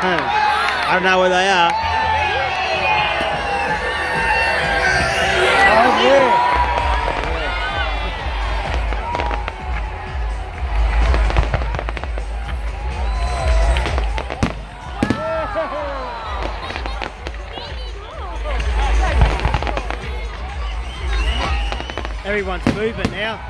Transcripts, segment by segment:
I don't know where they are. Oh, yeah. Everyone's moving now.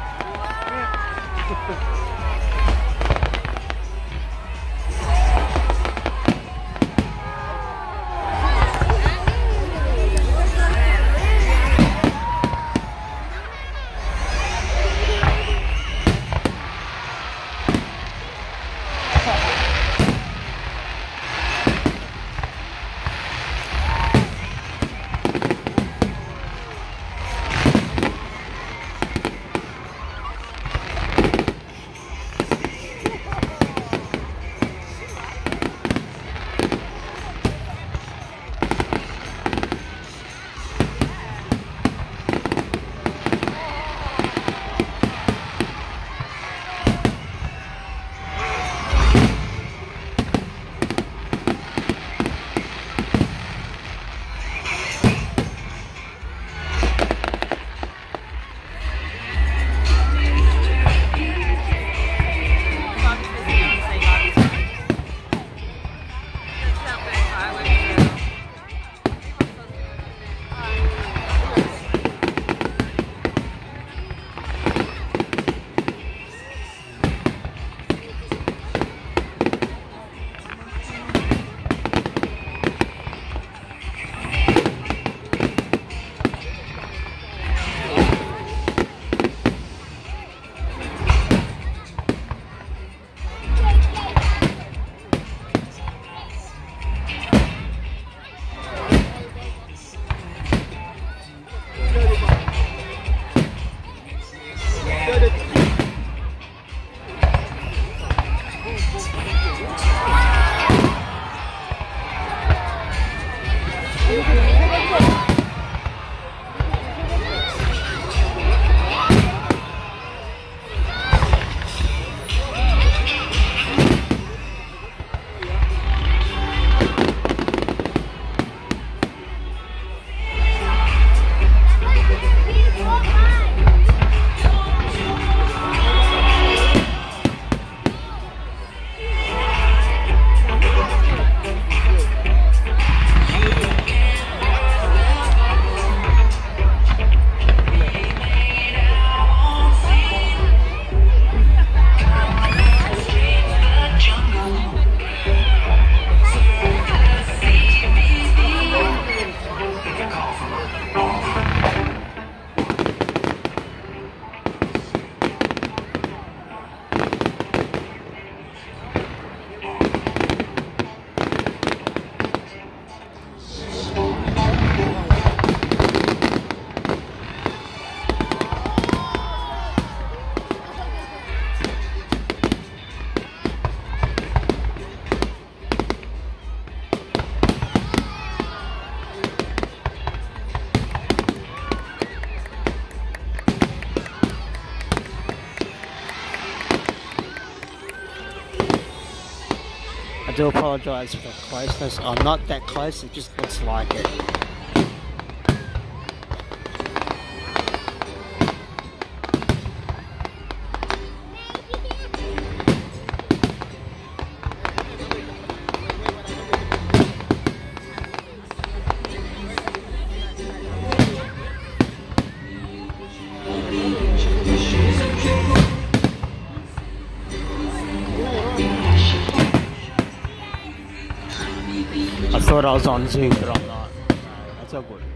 I do apologise for the closeness. I'm not that close, it just looks like it. I thought I was on Zoom, but I'm not. That's all good.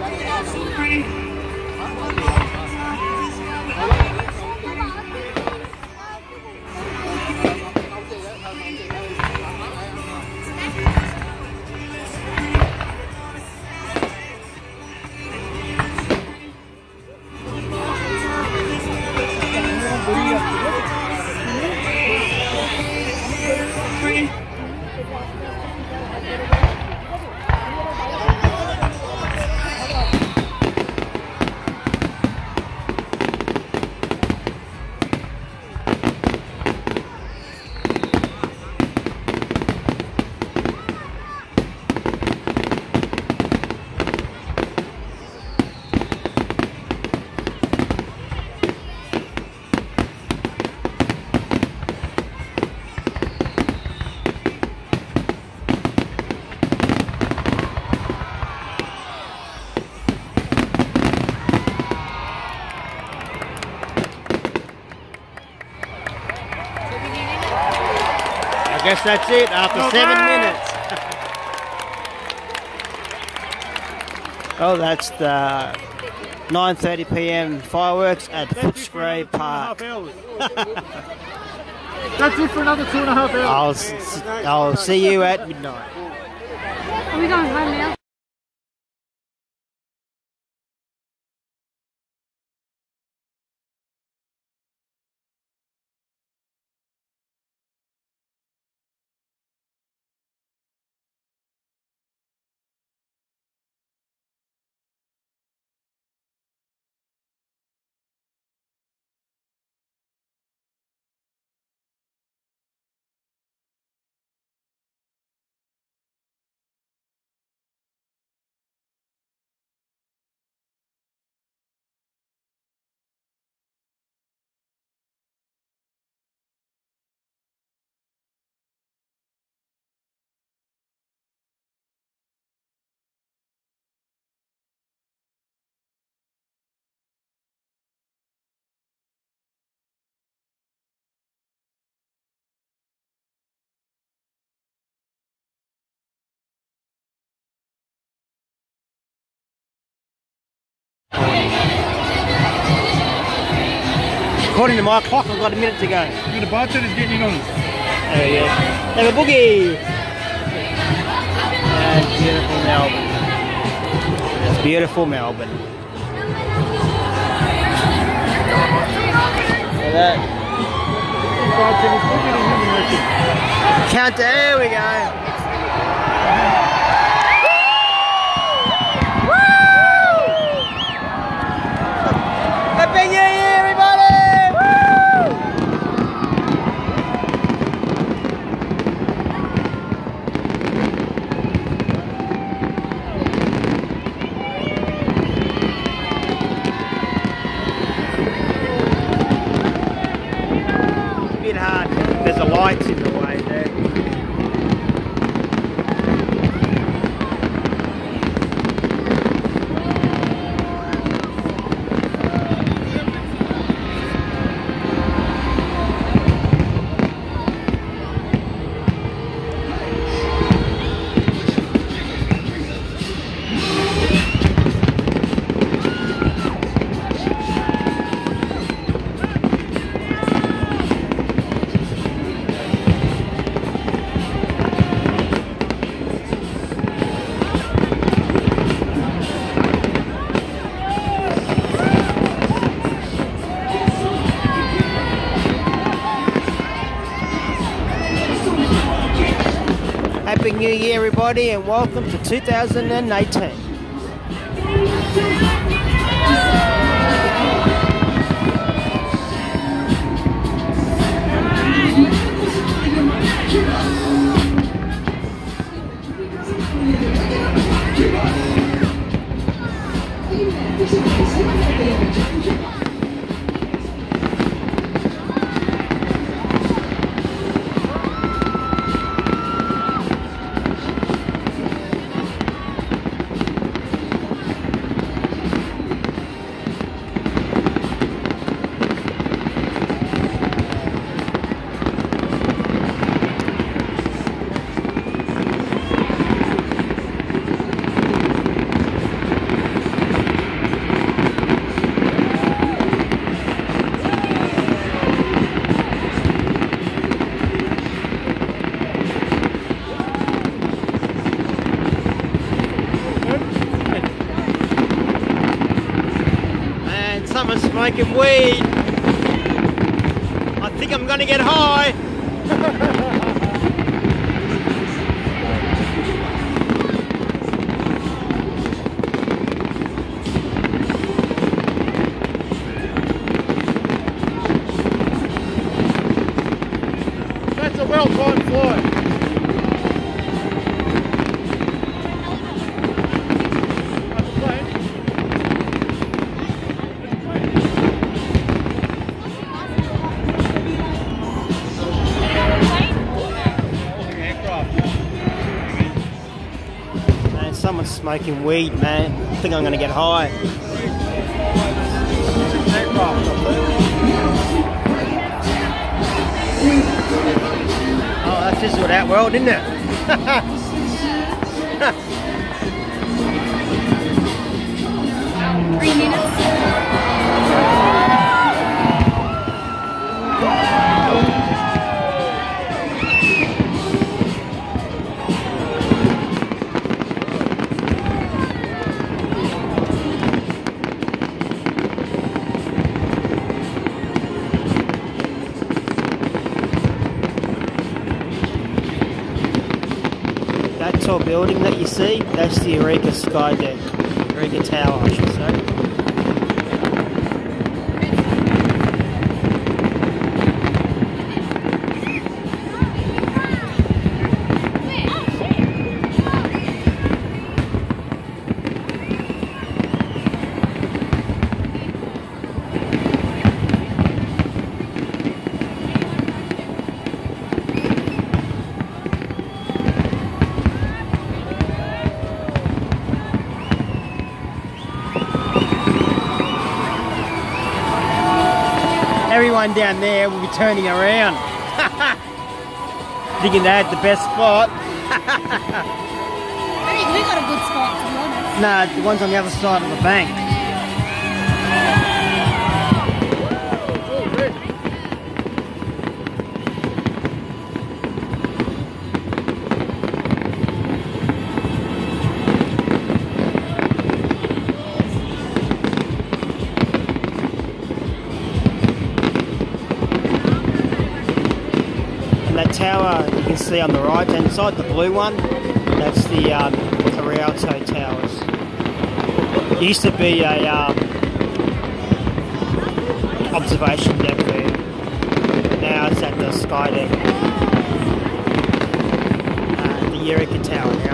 I guess that's it after 7 minutes. Oh, that's the 9:30 p.m. fireworks at Footscray Park. That's it for another 2.5 hours. I'll see you at midnight. Are we going home now? According to my clock, I've got a minute to go. The bartender's getting in on us. Oh yeah. Have a boogie! And beautiful Melbourne. It's beautiful Melbourne. Look at that. Count, there we go. Happy New Year, everybody! It's a bit hard. There's a lights in the way there. Happy New Year, everybody, and welcome to 2018. smoking weed. I think I'm gonna get high. That's a well-timed flight. Man, someone's smoking weed, man. I think I'm gonna get high. Oh, that fizzled out well, didn't it? 3 minutes. That tall building that you see, that's the Eureka Sky Deck. Eureka Tower, I should say. Everyone down there will be turning around. Thinking they had the best spot. I think we got a good spot, to be honest. Nah, the one's on the other side of the bank. That tower you can see on the right hand side, the blue one, that's the Rialto Towers. It used to be a observation deck there. Now it's at the Sky Deck. The Eureka Tower now.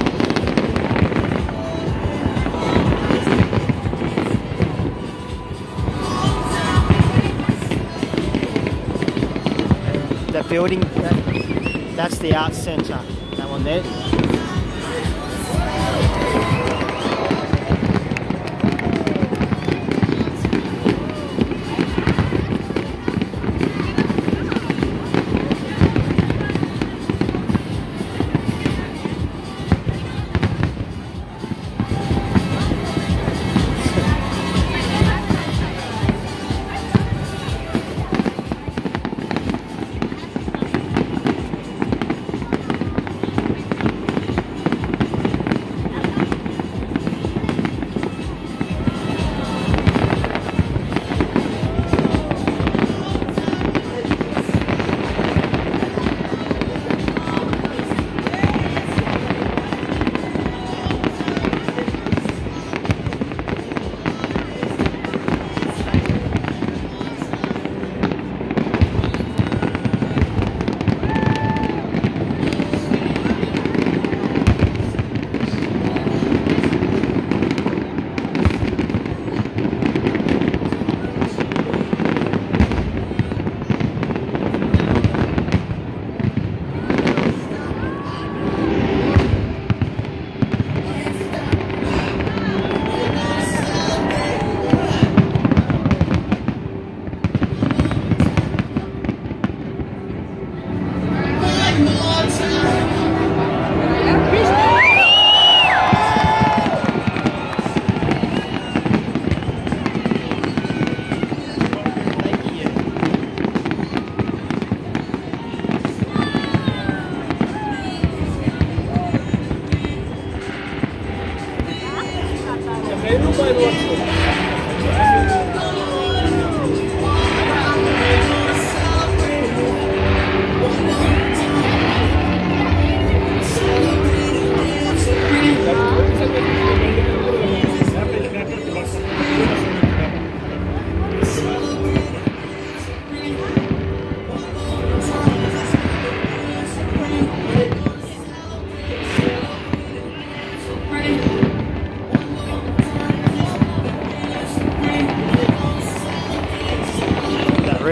That building, that's the Arts Centre, that one there.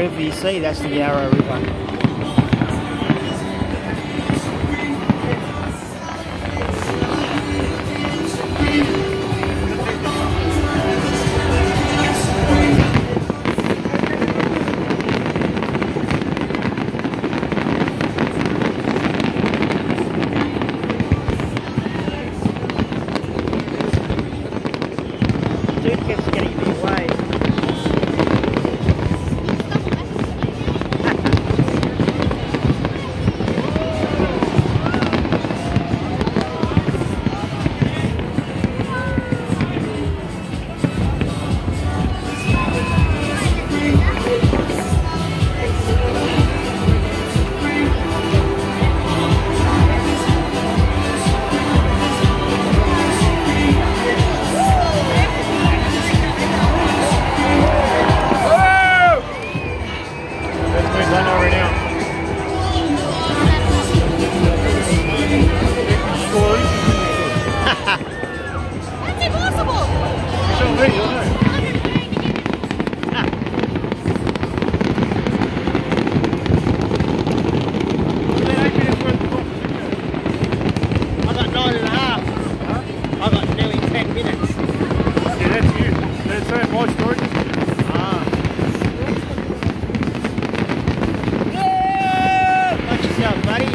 river you see, that's the Yarra River. Dude keeps getting me away. That's impossible! I got 9.5. I got nearly 10 minutes. Yeah, that's you. That's my story. Watch yourself, buddy.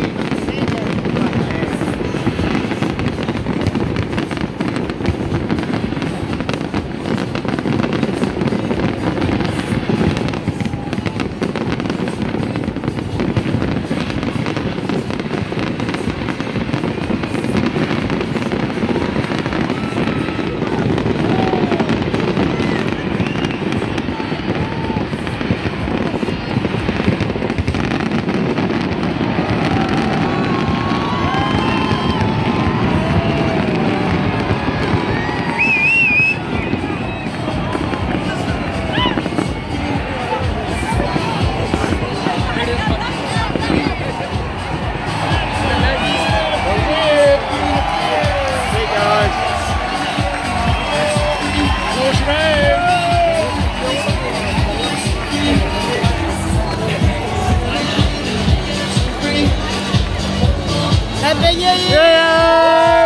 Happy New Year!